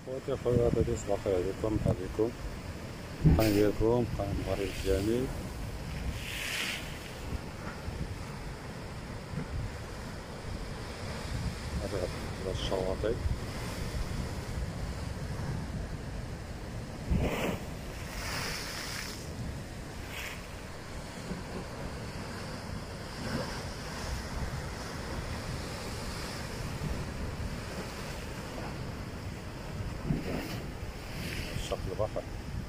خواتي صباح الخير عليكم، مرحبا بكم. القناة ديالكم قناة المغرب الجميل. هذا الشواطئ شط البحر،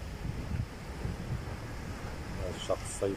شط الصيد.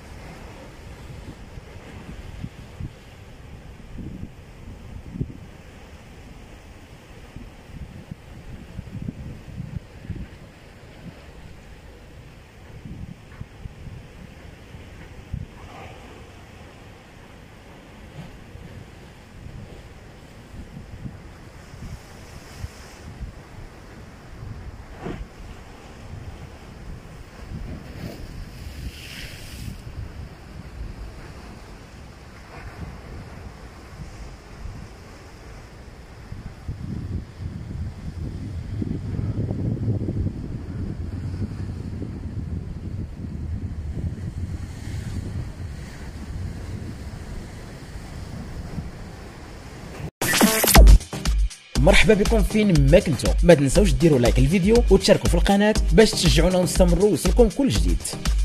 مرحبا بكم فين ما كنتو. ما تنساوش ديروا لايك الفيديو وتشاركوا في القناة باش تشجعونا ونستمروا ويوصلكم كل جديد.